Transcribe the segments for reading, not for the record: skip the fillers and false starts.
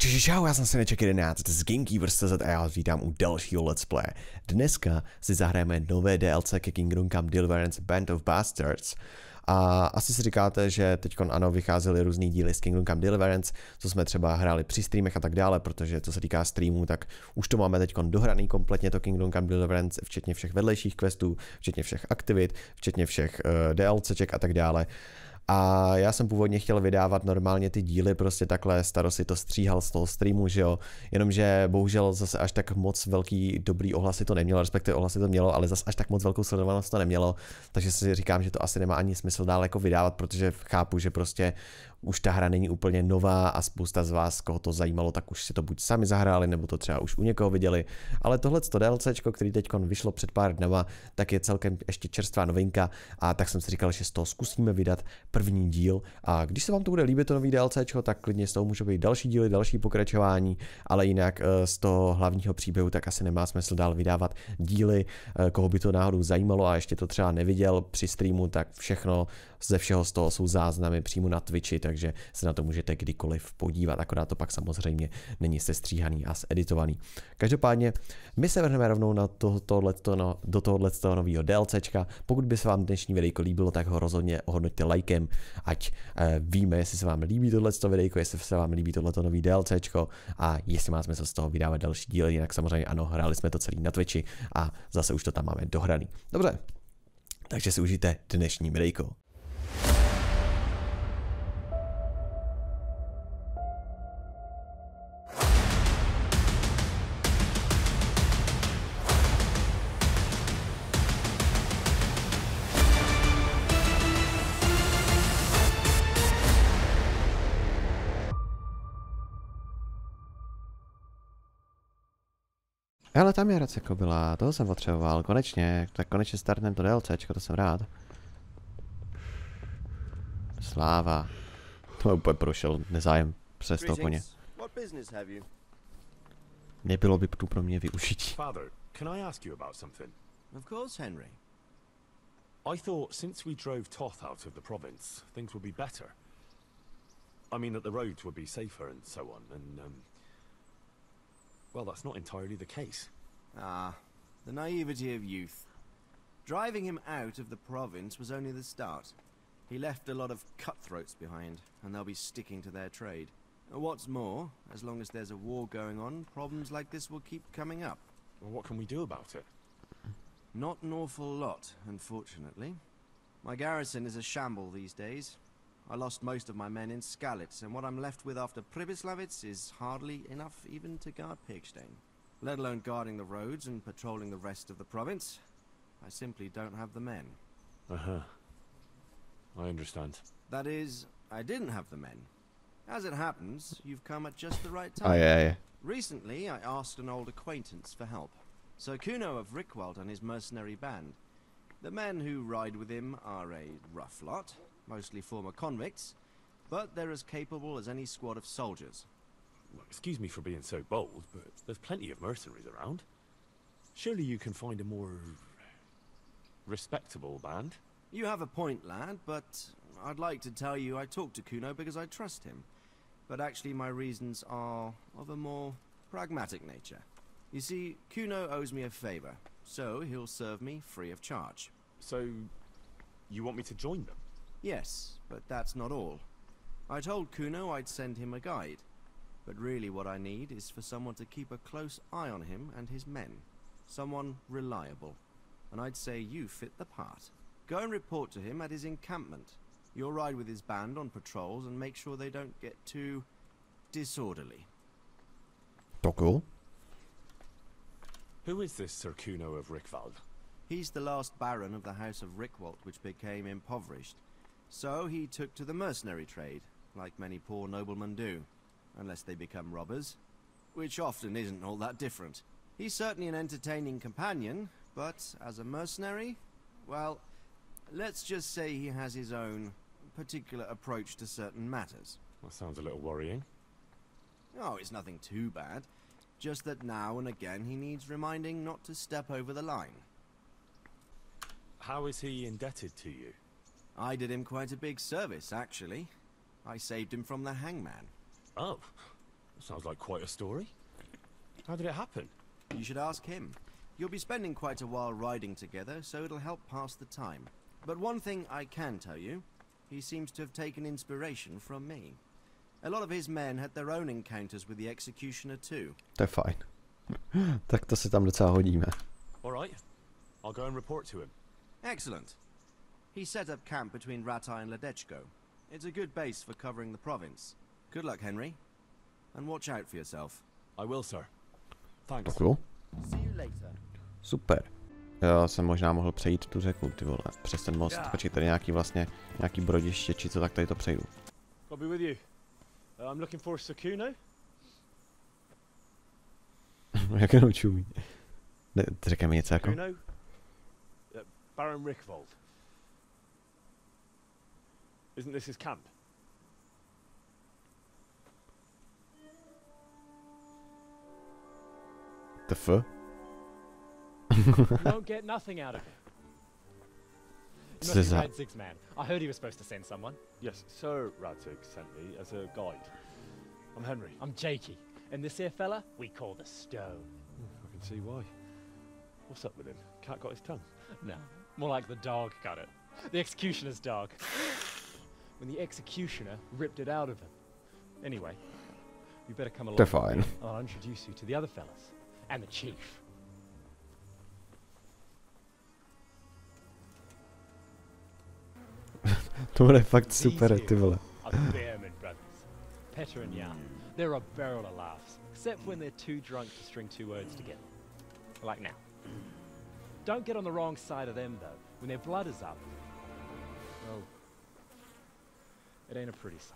Čau, já jsem se Neček 11 z Gamekeepers.cz a já vás vítám u dalšího let's play. Dneska si zahrajeme nové DLC ke Kingdom Come Deliverance Band of Bastards. A asi si říkáte, že teďkon ano, vycházely různý díly z Kingdom Come Deliverance, co jsme třeba hráli při streamech a tak dále, protože co se týká streamů, tak už to máme teďkon dohraný kompletně to Kingdom Come Deliverance, včetně všech vedlejších questů, včetně všech aktivit, včetně všech DLCček a tak dále. A já jsem původně chtěl vydávat normálně ty díly, prostě takhle Staro si to stříhal z toho streamu, že jo, jenomže bohužel zase až tak moc velký dobrý ohlasy to nemělo, respektive ohlasy to mělo, ale zase až tak moc velkou sledovanost to nemělo, takže si říkám, že to asi nemá ani smysl dál jako vydávat, protože chápu, že prostě už ta hra není úplně nová a spousta z vás, koho to zajímalo, tak už si to buď sami zahráli, nebo to třeba už u někoho viděli, ale tohleto DLCčko, který teďkon vyšlo před pár dnama, tak je celkem ještě čerstvá novinka a tak jsem si říkal, že z toho zkusíme vydat první díl a když se vám to bude líbit to nový DLCčko, tak klidně z toho můžou být další díly, další pokračování, ale jinak z toho hlavního příběhu tak asi nemá smysl dál vydávat díly, koho by to náhodou zajímalo a ještě to třeba neviděl při streamu, tak všechno ze všeho z toho jsou záznamy přímo na Twitchi, takže se na to můžete kdykoliv podívat, akorát to pak samozřejmě není sestříhaný a zeditovaný. Každopádně my se vrhneme rovnou na do tohoto nového DLCčka. Pokud by se vám dnešní videjko líbilo, tak ho rozhodně ohodnoťte lajkem, ať víme, jestli se vám líbí tohleto videjko, jestli se vám líbí tohleto nový DLCčko a jestli má smysl z toho vydávat další díly, jinak samozřejmě ano, hráli jsme to celý na Twitchi a zase už to tam máme dohraný. Dobře, takže si užijte dnešní videjko. Hele, tam je Radce Kobila, toho jsem potřeboval, konečně, tak konečně startnem to DLCčko, to jsem rád. Sláva. To úplně prošel, nezájem přes toho koně. Nebylo by tu pro mě využití. Father, can I ask you about something? Of course, Henry. I thought since we drove Toth out of the province, things would be better. I mean that the roads would be safer and so on, and well, that's not entirely the case. Ah, the naivety of youth. Driving him out of the province was only the start. He left a lot of cutthroats behind, and they'll be sticking to their trade. What's more, as long as there's a war going on, problems like this will keep coming up. Well, what can we do about it? Not an awful lot, unfortunately. My garrison is a shamble these days. I lost most of my men in Skalitz, and what I'm left with after Pribyslavitz is hardly enough even to guard Pigstein. Let alone guarding the roads and patrolling the rest of the province. I simply don't have the men. Uh-huh. I understand. That is, I didn't have the men. As it happens, you've come at just the right time. Oh, yeah. Recently, I asked an old acquaintance for help. Sir Kuno of Rickwald and his mercenary band. The men who ride with him are a rough lot, mostly former convicts, but they're as capable as any squad of soldiers. Well, excuse me for being so bold, but there's plenty of mercenaries around. Surely you can find a more respectable band? You have a point, lad, but I'd like to tell you I talked to Kuno because I trust him. But actually my reasons are of a more pragmatic nature. You see, Kuno owes me a favor, so he'll serve me free of charge. So, you want me to join them? Yes, but that's not all. I told Kuno I'd send him a guide, but really what I need is for someone to keep a close eye on him and his men. Someone reliable. And I'd say you fit the part. Go and report to him at his encampment. You'll ride with his band on patrols and make sure they don't get too disorderly. Cool. Who is this Sir Kuno of Rickwald? He's the last baron of the House of Rickwald, which became impoverished. So he took to the mercenary trade, like many poor noblemen do, unless they become robbers, which often isn't all that different. He's certainly an entertaining companion, but as a mercenary, well, let's just say he has his own particular approach to certain matters. That sounds a little worrying. Oh, it's nothing too bad. Just that now and again he needs reminding not to step over the line. How is he indebted to you? I did him quite a big service, actually. I saved him from the hangman. Oh, Sounds like quite a story. How did it happen? You should ask him. You'll be spending quite a while riding together, so it'll help pass the time. But one thing I can tell you, he seems to have taken inspiration from me. A lot of his men had their own encounters with the executioner too. To je fajn. Tak to se tam docela hodíme. All right. I'll go and report to him. Excellent. He set up camp between Ratai and Ledechko. It's a good base for covering the province. Good luck, Henry. And watch out for yourself. I will, sir. Thanks. Cool. See you later. Super. Jo, jsem možná mohl přejít tu řeku, ty vole, přes ten most. Počkej, tady nějaký brodiště, či co, tak tady to přejdu. I'll be with you. I'm looking for Sakuno. Jak jenom čumí. Řekne mi něco jako? Sakuno? Baron Rickvold. Isn't this his camp? The f? You won't get nothing out of him. You Co must za... be Radzig's man. I heard he was supposed to send someone. Yes, Sir Radzig sent me as a guide. I'm Henry. I'm Jakey. And this here fella, we call the Stone. I can see why. What's up with him? Cat got his tongue? No, more like the dog got it. The executioner's dog. When the executioner ripped it out of him. Anyway, you better come along. To je fajn. I'll introduce you to the other fellas. And the chief. To bude fakt super, ty vole. Are the Bearman brothers. Petter and Jan. They're a barrel of laughs. Except when they're too drunk to string two words together. Like now. Don't get on the wrong side of them, though. When their blood is up, well, it ain't a pretty sight.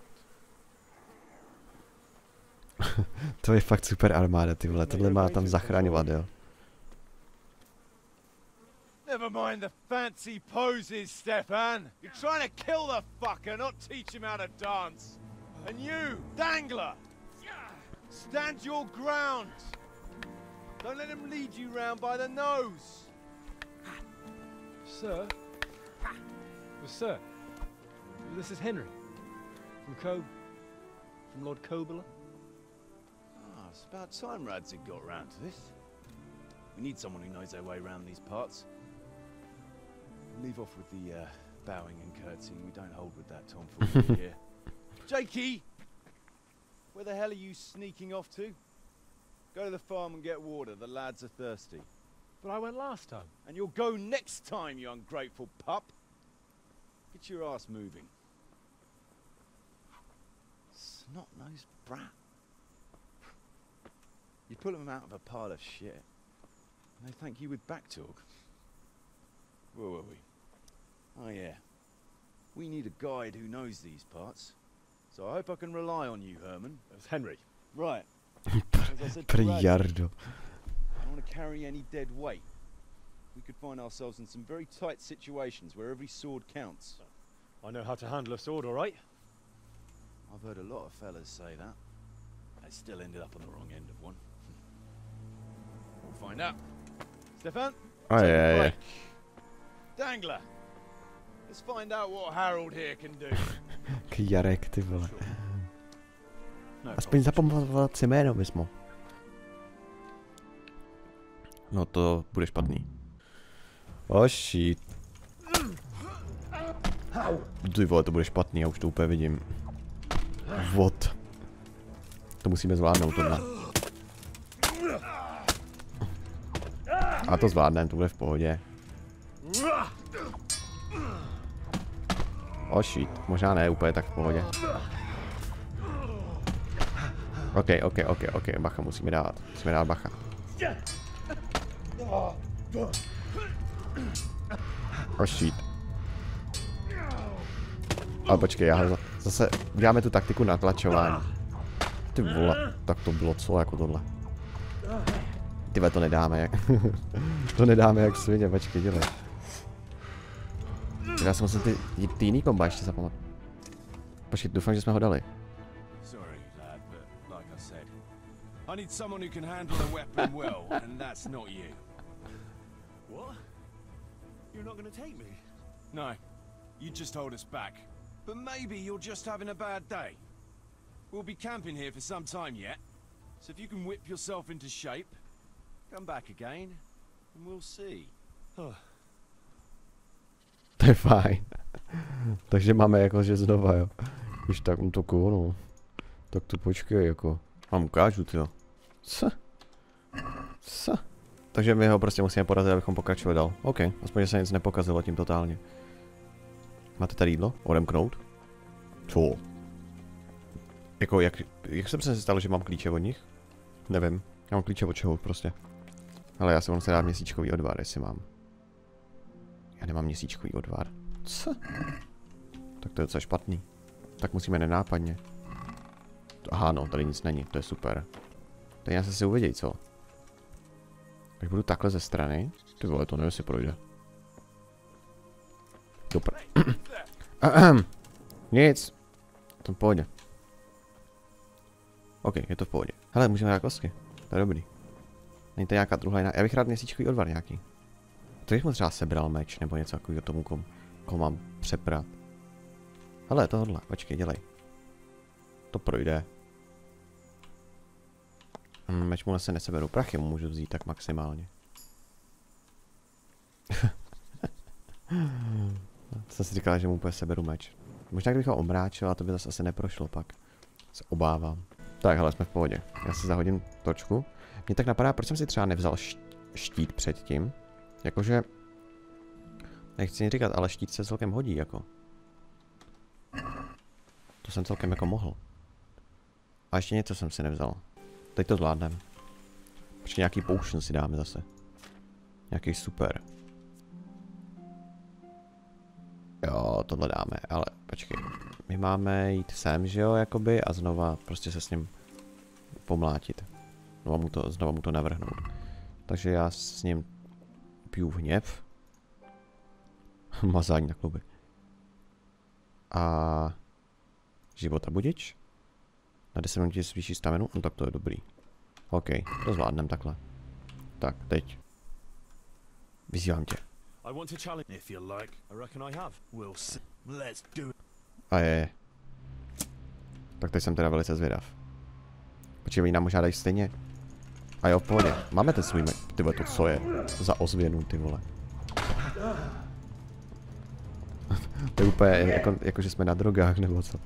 To je fakt super armáda, ty vole. Tohle má tam zachraňovat, jo. Never mind the fancy poses, Stefan. You're trying to kill the fucker, not teach him how to dance. And you, Dangler, stand your ground. Don't let him lead you round by the nose. Sir? Well, sir, this is Henry. From Lord Kobler. Ah, it's about time Radzig got round to this. We need someone who knows their way around these parts. Leave off with the bowing and curtsying. We don't hold with that tomfoolery here. Jakey! Where the hell are you sneaking off to? Go to the farm and get water. The lads are thirsty. But I went last time. And you'll go next time, you ungrateful pup. Get your ass moving. Snot-nosed brat. You pull him out of a pile of shit. And they thank you with back talk. Where were we? Oh yeah. We need a guide who knows these parts. So I hope I can rely on you, Herman. That's Henry. Right. As I said to Radzig, Prijardo. I don't want to carry any dead weight. We could find ourselves in some very tight situations where every sword counts. I know how to handle a sword, all right? I've heard a lot of fellas say that. I still ended up on the wrong end of one. We'll find out. Stefan? Oh, take a yeah, yeah. break. Dangler. Let's find out what Harold here can do. Jarek, ty vole. No Aspoň zapamatovat si jméno bys mohl. No to bude špatný. Oh shit. Ty vole, to bude špatný, já už to úplně vidím. What? To musíme zvládnout tohle. A to zvládneme, to bude v pohodě. Oh shit, možná ne úplně tak v pohodě. Ok, bacha, musíme dát bacha. Oh shit. Ale počkej, já zase uděláme tu taktiku natlačování. Ty vole, tak to bylo co jako tohle. Tyve, to nedáme jak... to nedáme jak svině, počkej, dělej. Já jsem musel ty jiný komba ještě zapamatovat. Počkej, doufám, že jsme ho dali. Sorry, lad, but like I said, I need someone who can handle a weapon well, and that's not you. What? You're not going to take me? No, you just hold us back. But maybe you're just having a bad day. We'll be camping here for some time yet. So if you can whip yourself into shape, come back again, and we'll see. To je fajn. Takže máme jakože znova, jo. Když tak mu to no. Tak to počkej, jako. Vám ukážu, tyjo. Co? Takže my ho prostě musíme porazit, abychom pokračovali dál. OK, aspoň, že se nic nepokazilo tím totálně. Máte tady jídlo? Odemknout? Co? Jako, jak se přesně stalo, že mám klíče od nich? Nevím. Já mám klíče od čeho prostě. Ale já si mám se dát měsíčkový odvar, jestli mám. Já nemám měsíčkový odvar. Co? Tak to je docela špatný. Tak musíme nenápadně. Aha, no, tady nic není, to je super. Tady já si uvěděj, co? Tak budu takhle ze strany. Ty vole, to nevím, jestli projde. Super. Nic. To v pohodě. OK, je to v pohodě. Hele, můžeme hrát kostky. To je dobrý. Není to nějaká druhá jiná. Já bych rád měsíčkový odvar nějaký. To bych mu třeba sebral meč, nebo něco takového tomu, koho mám přeprat. Hele, tohle, počkej, dělej. To projde. Meč mu se neseberu, prachy mu můžu vzít tak maximálně. Jsem si říkal, že mu úplně seberu meč. Možná kdybych ho omráčil, a to by zase asi neprošlo pak. Se obávám. Tak, hele, jsme v pohodě. Já si zahodím točku. Mně tak napadá, proč jsem si třeba nevzal štít předtím. Jakože... Nechci nic říkat, ale štít se celkem hodí, jako. To jsem celkem jako mohl. A ještě něco jsem si nevzal. Teď to zvládnem. Počkej, nějaký potion si dáme zase. Nějaký super. Jo, tohle dáme, ale počkej. My máme jít sem, že jo, jakoby, a znova prostě se s ním pomlátit. Znova mu to navrhnout. Takže já s ním piju hněv. Mazání na kluby. A... života budič? Na 10 minut zvýší staminu? No tak to je dobrý. OK, to zvládnem takhle. Tak, teď. Vyzývám tě. A je. Tak teď jsem teda velice zvědav. Počkej, nám možná dají stejně. A jo, v pohodě. Máme ten svůj meč. Ty vole, to co je? Za ozvěnu, ty vole. To je úplně jako že jsme na drogách, nebo co?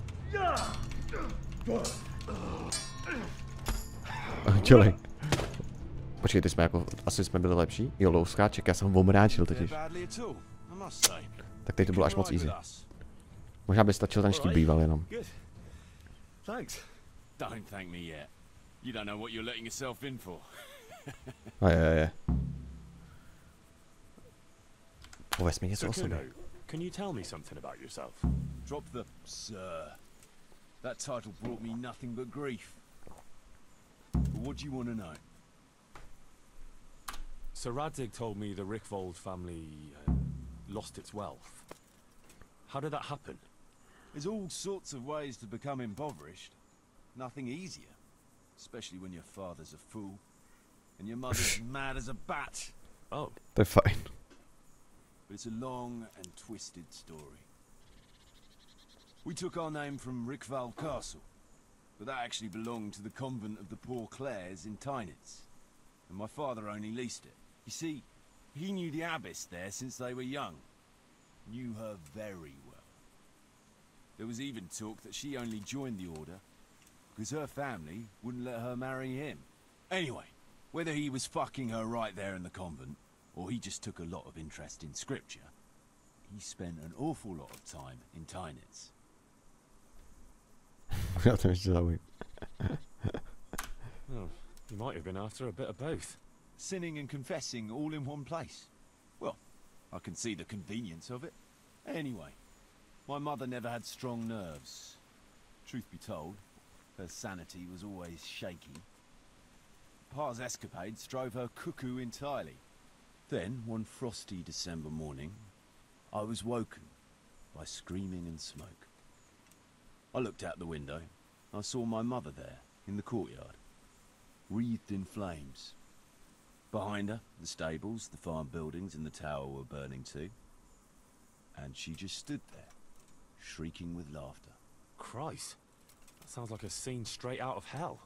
Dělej. Počkej, ty jsme jako, asi jsme byli lepší? Jo, low skáček, já jsem ho omráčil totiž. Tak teď to bylo až moc easy. Možná by stačil ten štít býval jenom. A je. Pověz mi něco o sobě. Can you tell me something about yourself? Drop the sir. That title brought me nothing but grief. But what do you want to know? Sir Radzig told me the Rickvold family lost its wealth. How did that happen? There's all sorts of ways to become impoverished. Nothing easier. Especially when your father's a fool. And your mother's mad as a bat. Oh. They're fine. But it's a long and twisted story. We took our name from Rickval Castle, but that actually belonged to the convent of the Poor Clares in Tynitz, and my father only leased it. You see, he knew the abbess there since they were young. Knew her very well. There was even talk that she only joined the order because her family wouldn't let her marry him. Anyway, whether he was fucking her right there in the convent, or he just took a lot of interest in scripture, he spent an awful lot of time in Tynitz. Oh, you might have been after a bit of both. Sinning and confessing all in one place. Well, I can see the convenience of it. Anyway, my mother never had strong nerves. Truth be told, her sanity was always shaky. Pa's escapades drove her cuckoo entirely. Then, one frosty December morning, I was woken by screaming and smoke. I looked out the window. I saw my mother there, in the courtyard, wreathed in flames. Behind her, the stables, the farm buildings and the tower were burning too. And she just stood there, shrieking with laughter. Christ. That sounds like a scene straight out of hell.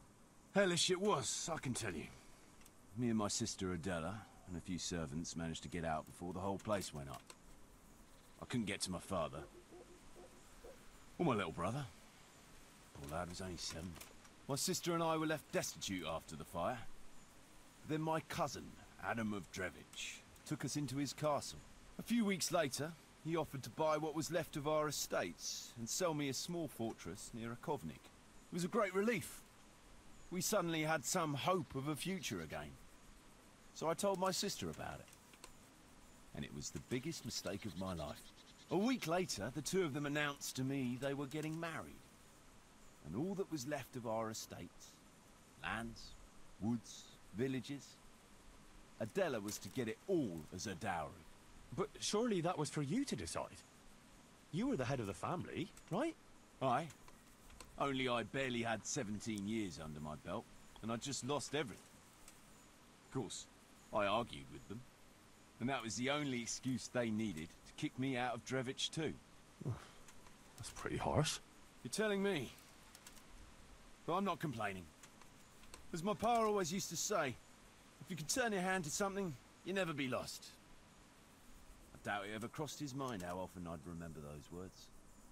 Hellish it was, I can tell you. Me and my sister Adela and a few servants managed to get out before the whole place went up. I couldn't get to my father. Or my little brother. Poor lad was only 7. My sister and I were left destitute after the fire. Then my cousin, Adam of Drevich, took us into his castle. A few weeks later, he offered to buy what was left of our estates and sell me a small fortress near Akovnik. It was a great relief. We suddenly had some hope of a future again. So I told my sister about it. And it was the biggest mistake of my life. A week later, the two of them announced to me they were getting married. And all that was left of our estates, lands, woods, villages, Adela was to get it all as a dowry. But surely that was for you to decide. You were the head of the family, right? Aye. Only I barely had 17 years under my belt, and I'd just lost everything. Of course, I argued with them, and that was the only excuse they needed to kick me out of Drevich too. That's pretty harsh. You're telling me. But I'm not complaining. As my pa always used to say, if you can turn your hand to something, you'll never be lost. I doubt it ever crossed his mind how often I'd remember those words.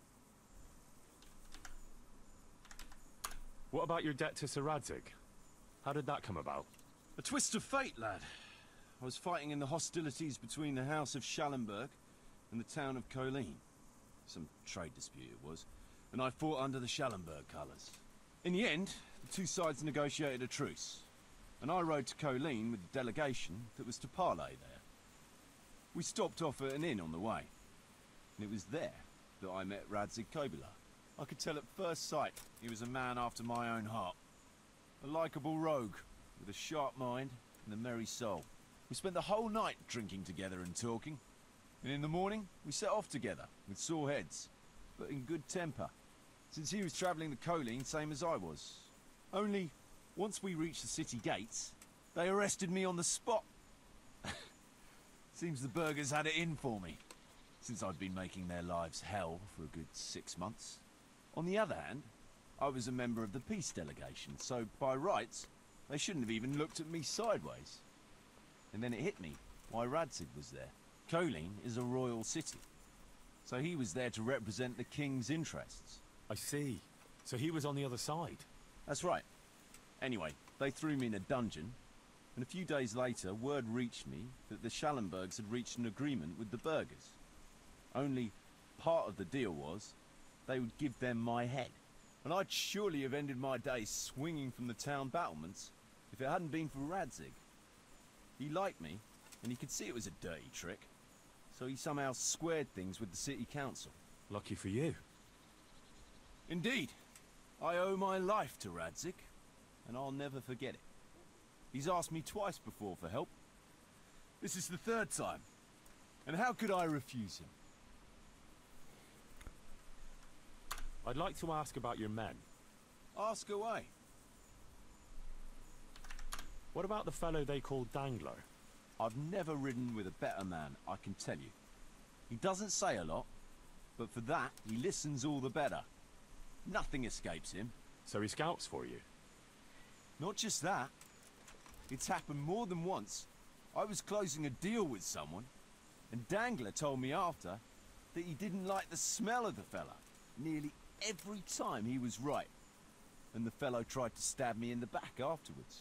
What about your debt to Sir Radzig? How did that come about? A twist of fate, lad. I was fighting in the hostilities between the House of Schallenberg and the town of Colleen. Some trade dispute it was, and I fought under the Schallenberg colours. In the end, the two sides negotiated a truce, and I rode to Colleen with the delegation that was to parley there. We stopped off at an inn on the way, and it was there that I met Radzig Kobyla. I could tell at first sight he was a man after my own heart. A likeable rogue, with a sharp mind and a merry soul. We spent the whole night drinking together and talking, and in the morning we set off together, with sore heads, but in good temper, since he was travelling the Colleen same as I was. Only, once we reached the city gates, they arrested me on the spot. Seems the burghers had it in for me, since I'd been making their lives hell for a good 6 months. On the other hand, I was a member of the peace delegation, so by rights, they shouldn't have even looked at me sideways. And then it hit me why Radzig was there. Colleen is a royal city, so he was there to represent the king's interests. I see. So he was on the other side. That's right. Anyway, they threw me in a dungeon, and a few days later word reached me that the Schallenbergs had reached an agreement with the burghers. Only part of the deal was they would give them my head. And I'd surely have ended my days swinging from the town battlements if it hadn't been for Radzig. He liked me, and he could see it was a dirty trick, so he somehow squared things with the city council. Lucky for you. Indeed. I owe my life to Radzig, and I'll never forget it. He's asked me twice before for help. This is the 3rd time, and how could I refuse him? I'd like to ask about your men. Ask away. What about the fellow they called Dangler? I've never ridden with a better man, I can tell you. He doesn't say a lot, but for that, he listens all the better. Nothing escapes him. So he scouts for you? Not just that. It's happened more than once. I was closing a deal with someone, and Dangler told me after that he didn't like the smell of the fella. Nearly every time he was right, and the fellow tried to stab me in the back afterwards.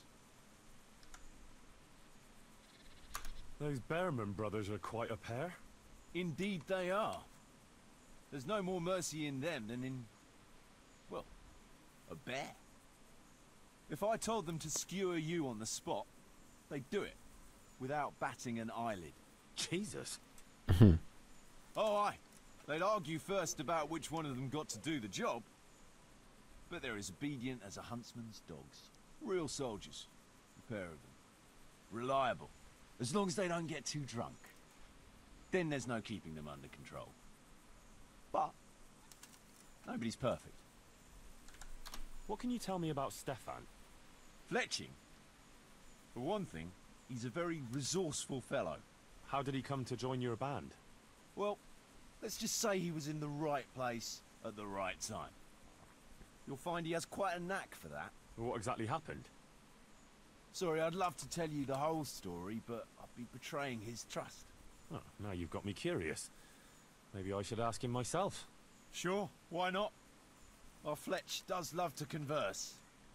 Those Behrman brothers are quite a pair. Indeed they are. There's no more mercy in them than in, well, a bear. If I told them to skewer you on the spot, they'd do it, without batting an eyelid. Jesus. Oh, aye. They'd argue first about which one of them got to do the job, but they're as obedient as a huntsman's dogs. Real soldiers, a pair of them. Reliable, as long as they don't get too drunk. Then there's no keeping them under control. But nobody's perfect. What can you tell me about Stefan? Fletching. For one thing, he's a very resourceful fellow. How did he come to join your band? Well, let's just say he was in the right place at the right time. You'll find he has quite a knack for that. What exactly happened? Sorry, I'd love to tell you the whole story, but I'd be betraying his trust. Oh, now you've got me curious. Maybe I should ask him myself. Sure, why not? Our Fletch does love to converse.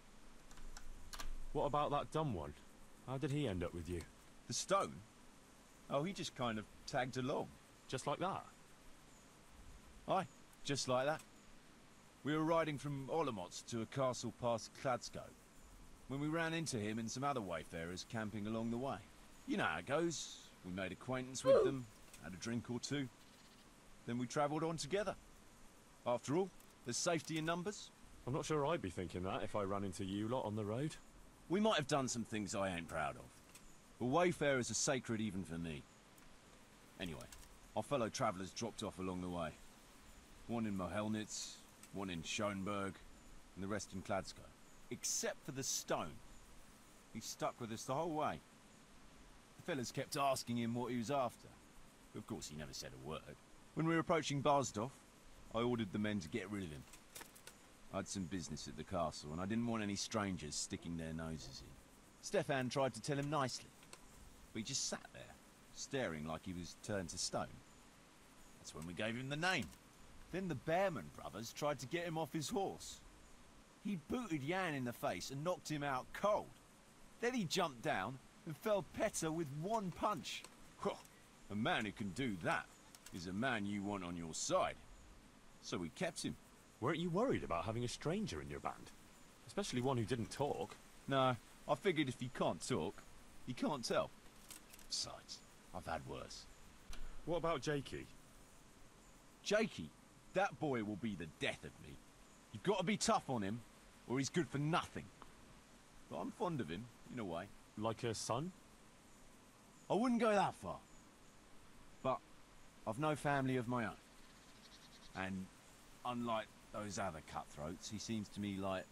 What about that dumb one? How did he end up with you? The stone? Oh, he just kind of tagged along. Just like that? Aye, just like that. We were riding from Olomouc to a castle past Kladsko, when we ran into him and some other wayfarers camping along the way. You know how it goes. We made acquaintance with them, had a drink or two, then we travelled on together. After all, there's safety in numbers. I'm not sure I'd be thinking that if I ran into you lot on the road. We might have done some things I ain't proud of, but wayfarers are sacred even for me. Anyway, our fellow travellers dropped off along the way. One in Mohelnitz, one in Schoenberg, and the rest in Kladsko. Except for the stone. He stuck with us the whole way. The fellas kept asking him what he was after. But of course he never said a word. When we were approaching Barsdorf, I ordered the men to get rid of him. I had some business at the castle, and I didn't want any strangers sticking their noses in. Stefan tried to tell him nicely, but he just sat there, staring like he was turned to stone. That's when we gave him the name. Then the Bearman brothers tried to get him off his horse. He booted Jan in the face and knocked him out cold. Then he jumped down and felled Petter with one punch. A man who can do that is a man you want on your side. So we kept him. Weren't you worried about having a stranger in your band? Especially one who didn't talk. No, I figured if you can't talk, you can't tell. Besides, I've had worse. What about Jakey? Jakey, that boy will be the death of me. You've got to be tough on him, or he's good for nothing. But I'm fond of him, in a way. Like a son? I wouldn't go that far. But I've no family of my own. And unlike those other cutthroats, he seems to me like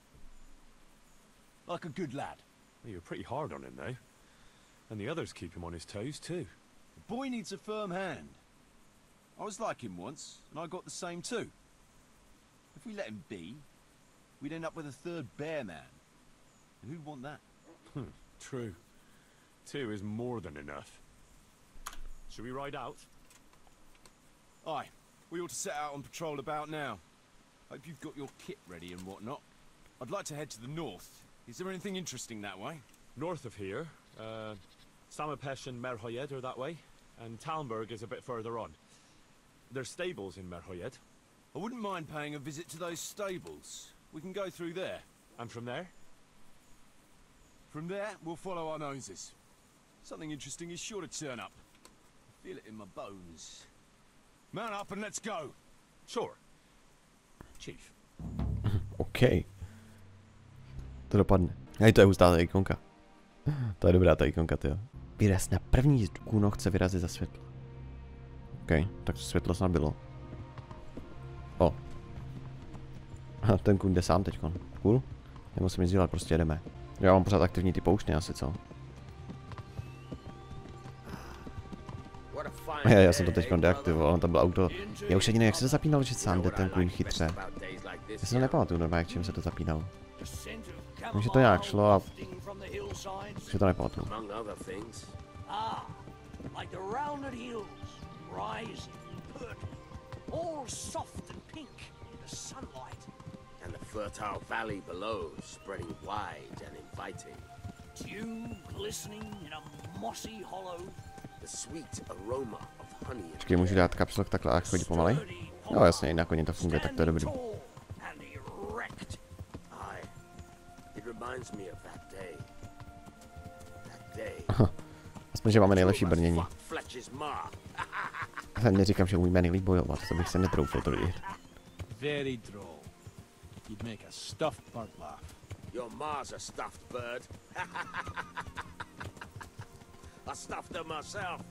a good lad. Well, you're pretty hard on him, though. And the others keep him on his toes, too. The boy needs a firm hand. I was like him once, and I got the same too. If we let him be, we'd end up with a third bear man. And who'd want that? True. 2 is more than enough. Should we ride out? Aye. We ought to set out on patrol about now. Hope you've got your kit ready and whatnot. I'd like to head to the north. Is there anything interesting that way? North of here, Samapesh and Merhoyed are that way, and Talmberg is a bit further on. There's stables in Merhoyed. I wouldn't mind paying a visit to those stables. We can go through there. And from there? From there, we'll follow our noses. Something interesting is sure to turn up. I feel it in my bones. Mount up and let's go. Sure. Chief. OK. To dopadne. Hej, to je hustá ta ikonka. To je dobrá ta ikonka, tyjo. Vyraz na první kůno chce vyrazit za světlo. OK, tak světlo snad bylo. O. Ten kůň jde sám teďkon. Cool. Nemusím nic dělat, prostě jedeme. Já mám pořád aktivní ty pouštny asi, co? Já jsem to teďkon deaktivoval, tam bylo auto. Já už ani nevím, jak se to zapínalo, že sám jde ten kůň chytře. Já si to nepamatuju normálně, k čemu se to zapínalo. Vím, že to nějak šlo a... už si to nepamatuju. And the fertile valley below, spreading wide and inviting. Dew glistening in a mossy hollow. The sweet aroma of honey. Počkej, můžu dát kapslok takhle a chodit pomalej? No jasně, jinak koně to funguje, tak to je dobrý. It reminds me of that day. That day. Aspoň, že máme nejlepší brnění. Já neříkám, že umíme nejlíp bojovat, to bych se netroufl tvrdit. Very droll. You'd make a stuffed bird laugh. Your ma's a stuffed bird. I stuffed her myself.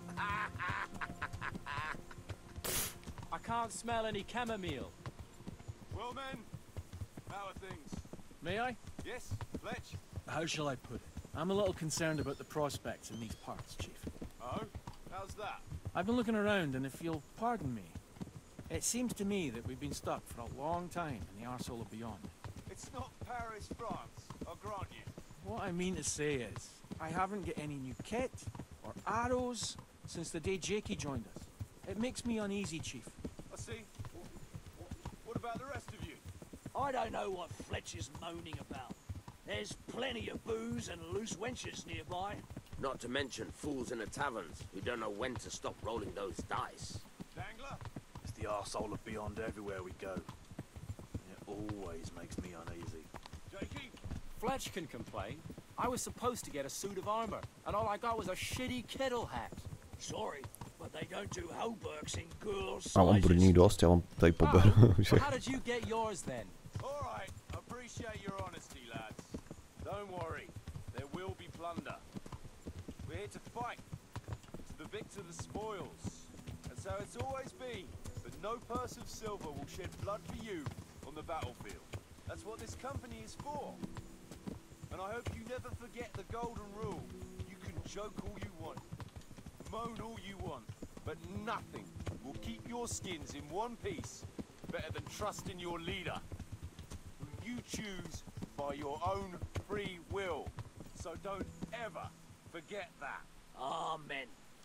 I can't smell any chamomile. Well, men, how are things? May I? Yes, Fletch? How shall I put it? I'm a little concerned about the prospects in these parts, Chief. Oh? How's that? I've been looking around, and if you'll pardon me, it seems to me that we've been stuck for a long time in the arsehole of beyond. It's not Paris, France. I'll grant you. What I mean to say is, I haven't got any new kit or arrows since the day Jakey joined us. It makes me uneasy, Chief. I see. What about the rest of you? I don't know what Fletcher's moaning about. There's plenty of booze and loose wenches nearby. Not to mention fools in the taverns who don't know when to stop rolling those dice. Dangler? It's the arsehole of Beyond everywhere we go. It always makes me uneasy. Jakey? Fletch can complain. I was supposed to get a suit of armor, and all I got was a shitty kettle hat. Sorry, but they don't do hauberks in girls' A on bude sizes. ní dost, já vám tady poberu. Well, how did you get yours then? All right, appreciate your honesty, lads. Don't worry, there will be plunder. We're here to fight. To the victor the spoils. And so it's always been. But no purse of silver will shed blood for you on the battlefield. That's what this company is for. And I hope you never forget the golden rule. You can joke all you want, moan all you want, but nothing will keep your skins in one piece better than trusting your leader, who you choose by your own free will. So don't ever forget that. Amen.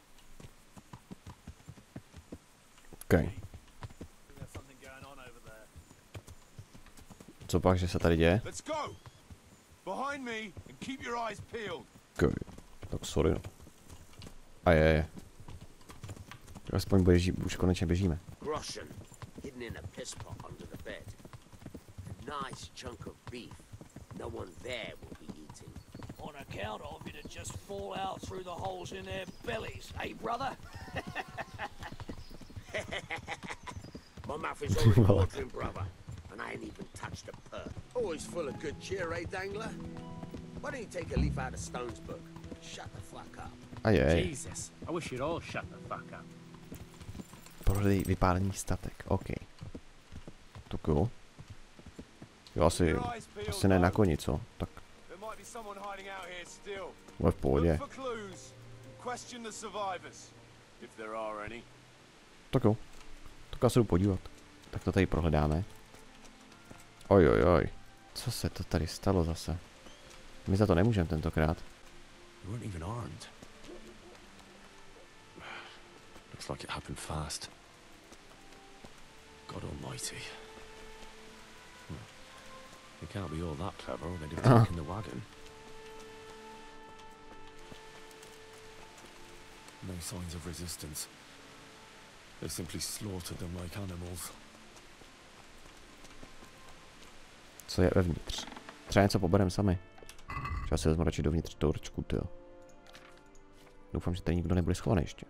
Okay. There's something going on over there. Co pak, že se tady děje? Let's go! Behind me and keep your eyes peeled. Okay. Tak sorry, no. A je. Aspoň už konečně běžíme. Groschen, hidden in a piss pot under the bed. A nice chunk of beef. No one there will be eating. On account of it'd just fall out through the holes in their bellies, eh, brother? My mouth is already watering, brother, and I ain't even touched a purr. Always full of good cheer, eh, Dangler? Why don't you take a leaf out of Stone's book? Shut the fuck up. A je. Jesus, I wish you'd all shut the fuck up. Prodej vypálení statek, OK. Tak jo. Jo, asi ne na koni, co? Tak. There might be someone hiding out here still. Bude v pohodě. Look for clues. Question the survivors, if there are any. Tak jo. Tak se jdu podívat. Tak to tady prohledáme. Oj. Co se to tady stalo zase? My za to nemůžeme tentokrát. We weren't even armed. Looks like it happened fast. God almighty. They can't be all that clever or they'd have taken the wagon. No signs of resistance. They simply slaughtered them like animals. Co je vevnitř? Třeba něco poberem sami. Třeba si vezmu radši dovnitř torčku, tyjo. Doufám, že tady nikdo nebude schovaný ještě.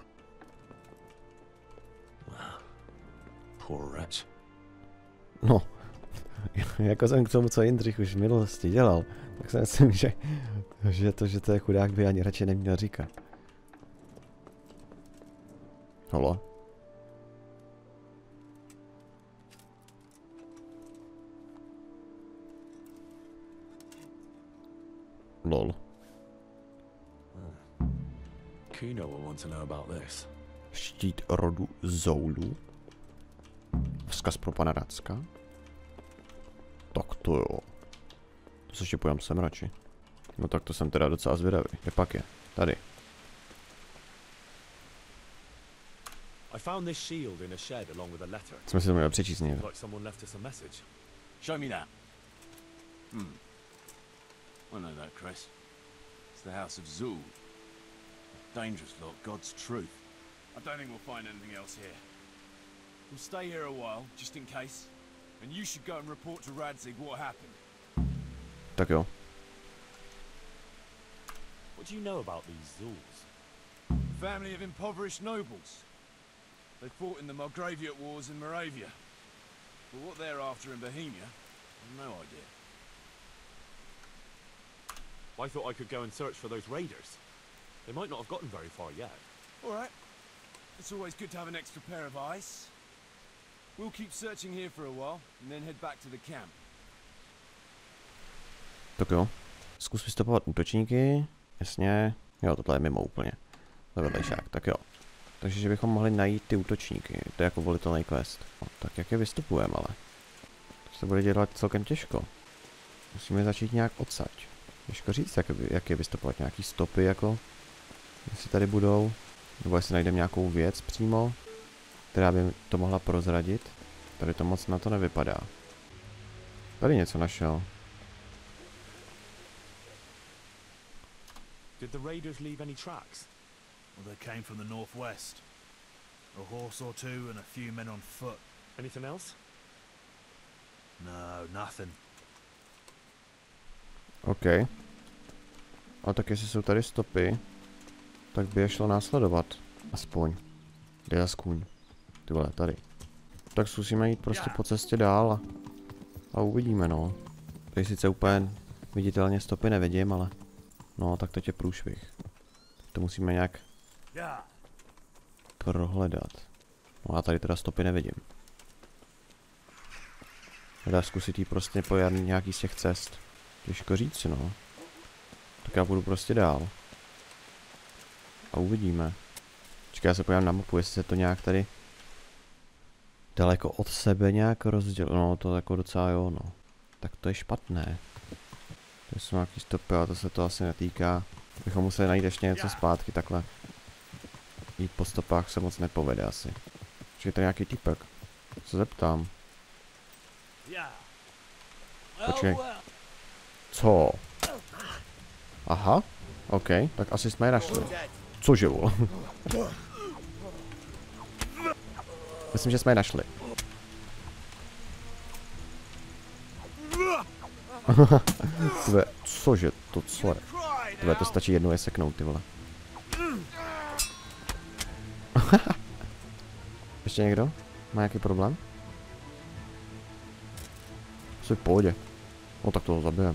Poor wretch. No, jako jsem k tomu, co Jindřich už v minulosti dělal, tak si myslím, že to je chudák by ani radši neměl říkat. Holo? Lol. Kuno will want to know about this. Štít rodu Zoulu. Vzkaz pro pana Racka. Tak to jo. To se ještě pojďám sem radši. No tak to jsem teda docela zvědavý. Kde pak je? Tady. I found this shield in a shed along with a letter. Jsme si to měli přečíst někde. Like someone left us a message. Show me that. I know that, Chris. It's the House of Zool. Dangerous lot, God's truth. I don't think we'll find anything else here. We'll stay here a while, just in case. And you should go and report to Radzig what happened. Tak jo. What do you know about these Zools? Family of impoverished nobles. They fought in the Margraviate Wars in Moravia. But what they're after in Bohemia, I've no idea. I thought I could go and search for those raiders. They might not have gotten very far yet. All right. It's always good to have an extra pair of eyes. We'll keep searching here for a while, and then head back to the camp. Tak jo. Zkus vystupovat útočníky. Jasně. Jo, tohle je mimo úplně. To je vedlejšák, tak jo. Takže že bychom mohli najít ty útočníky. To je jako volitelný quest. No, tak jak je vystupujeme ale? To se bude dělat celkem těžko. Musíme začít nějak odsaď. Těžko říct, jak je vystopovat. Nějaký stopy, jako. Jestli tady budou. Nebo jestli najdeme nějakou věc přímo, která by to mohla prozradit. Tady to moc na to nevypadá. Tady něco našel. Did the raiders leave any tracks? Well, they came from the northwest. A horse or two and a few men on foot. Anything else? No, nothing. OK. A tak jestli jsou tady stopy, tak by je šlo následovat. Aspoň. Kde je kůň? Ty vole, tady. Tak zkusíme jít prostě po cestě dál a uvidíme, no. Tady sice úplně viditelně stopy nevidím, ale no, tak teď je průšvih. To musíme nějak prohledat. No a tady teda stopy nevidím. Dá zkusit jít prostě po nějaký z těch cest. Těžko říct, no. Tak já půjdu prostě dál. A uvidíme. Čekaj, já se podívám na mapu, jestli se to nějak tady daleko od sebe nějak rozdělilo. No, to jako docela jo, no. Tak to je špatné. To jsou nějaký stopy, ale to se to asi netýká. Bychom museli najít ještě něco zpátky, takhle. Jít po stopách se moc nepovede asi. Čekaj, tady nějaký týpek. Se zeptám. Počkej. Co? Aha, OK, tak asi jsme je našli. Cože, vole? Myslím, že jsme je našli. Tve, cože, to co je? Tve, to stačí jednou je seknout, ty vole. Ještě někdo? Má nějaký problém? Jsi v pohodě. No tak toho zabijem.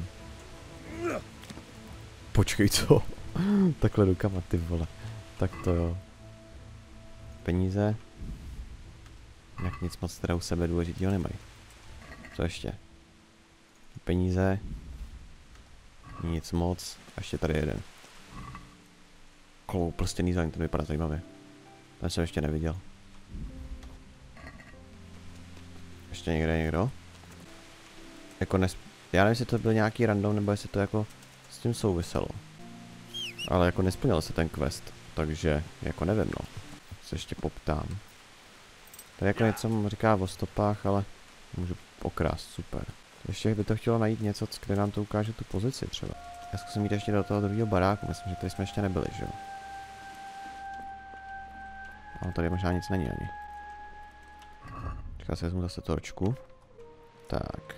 Počkej, co? Takhle rukama, ty vole. Tak to jo. Peníze. Jak nic moc teda u sebe důležitýho nemají. Co ještě? Peníze. Nic moc. A ještě tady jeden. Kloub, prstěný zelený, to vypadá zajímavě. Ten jsem ještě neviděl. Ještě někde někdo? Jako já nevím, jestli to byl nějaký random, nebo jestli to jako s tím souviselo. Ale jako nesplnil se ten quest, takže jako nevím, no. Se ještě poptám. Tady jako něco říká o stopách, ale můžu okrást, super. Ještě by to chtělo najít něco, kde nám to ukáže tu pozici třeba. Já zkusím jít ještě do toho druhého baráku, myslím, že tady jsme ještě nebyli, že jo. Ale tady možná nic není ani. Čeká, si vezmu zase torčku. Tak.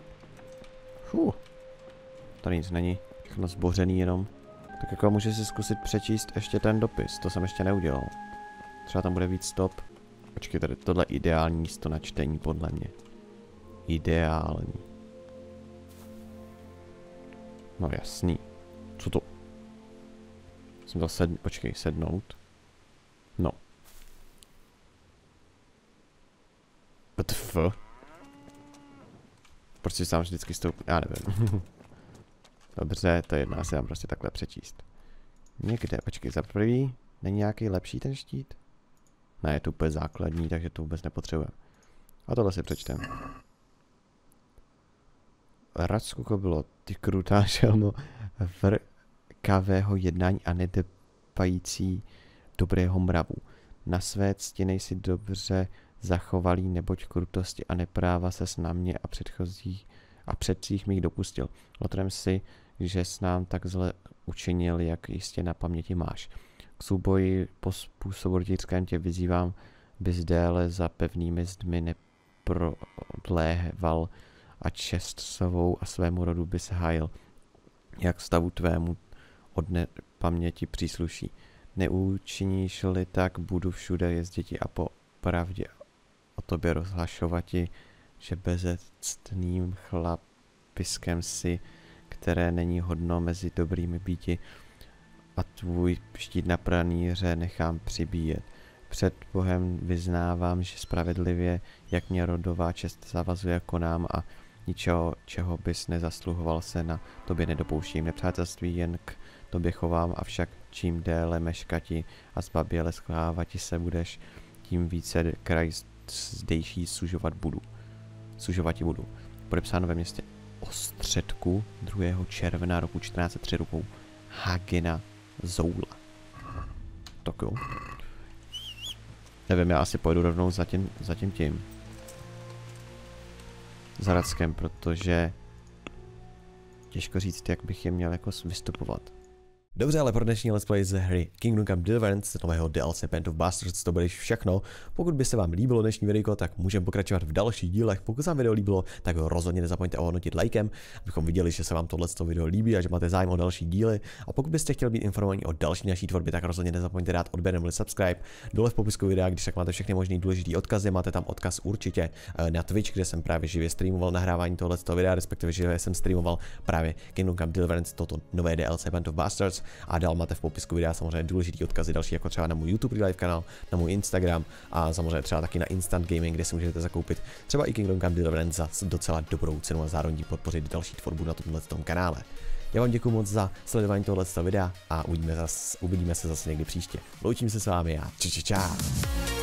Tady nic není, všechno zbořený jenom. Tak jako můžu si zkusit přečíst ještě ten dopis, to jsem ještě neudělal. Třeba tam bude víc stop. Počkej, tady tohle je ideální místo na čtení podle mě. Ideální. No jasný. Co to? Jsem to sednout. No. WTF? Proč si sám vždycky stoupnu? Já nevím. Dobře, to je jedno, asi mám prostě takhle přečíst. Někde, počkej, za prvý, není nějaký lepší ten štít? Ne, je to úplně základní, takže to vůbec nepotřebujeme. A tohle si přečtem. Radskuko bylo ty krutá šelmo vrkavého jednání a nedepající dobrého mravu. Na své cti nejsi dobře zachovalý, neboť krutosti a nepráva ses na mě a předcích mých dopustil. Lotrem si, že s nám tak zle učinil, jak jistě na paměti máš. K souboji po způsobu rytířském tě vyzývám, bys déle za pevnými zdmi neprodléval a čest svou a svému rodu bys hájil, jak stavu tvému od paměti přísluší. Neučiníš-li tak, budu všude jezditi a po pravdě o tobě rozhlašovati, že bezectným chlapiskem si, které není hodno mezi dobrými býti, a tvůj štít na pranýře nechám přibíjet. Před Bohem vyznávám, že spravedlivě, jak mě rodová čest zavazuje, konám a ničeho, čeho bys nezasluhoval, se na tobě nedopouštím. Nepřátelství jen k tobě chovám, avšak čím déle meškati a zbaběle schovávati se budeš, tím více kraj zdejší sužovati budu. Podepsáno ve městě středku 2. června roku 1403 rukou Hagena Zoula. Tak jo. Nevím, já asi pojedu rovnou za tím Zaradském, protože těžko říct, jak bych je měl jako vystupovat. Dobře, ale pro dnešní let's play z hry Kingdom Come Deliverance, z nového DLC Band of Bastards, to bude všechno. Pokud by se vám líbilo dnešní videjko, tak můžeme pokračovat v dalších dílech. Pokud se vám video líbilo, tak ho rozhodně nezapomeňte ohodnotit lajkem, abychom viděli, že se vám tohleto video líbí a že máte zájem o další díly. A pokud byste chtěli být informovaní o další naší tvorbě, tak rozhodně nezapomeňte dát odběr nebo subscribe. Dole v popisku videa, když tak máte všechny možné důležité odkazy, máte tam odkaz určitě na Twitch, kde jsem právě živě streamoval nahrávání tohleto videa, respektive živě jsem streamoval právě Kingdom Come Deliverance, toto nové DLC Band of Bastards. A dál máte v popisku videa samozřejmě důležitý odkazy další, jako třeba na můj YouTube live kanál, na můj Instagram a samozřejmě třeba taky na Instant Gaming, kde si můžete zakoupit třeba i Kingdom Come Deliverance za docela dobrou cenu a zároveň podpořit další tvorbu na tomto kanále. Já vám děkuji moc za sledování tohoto videa a uvidíme se zase někdy příště. Loučím se s vámi a čau.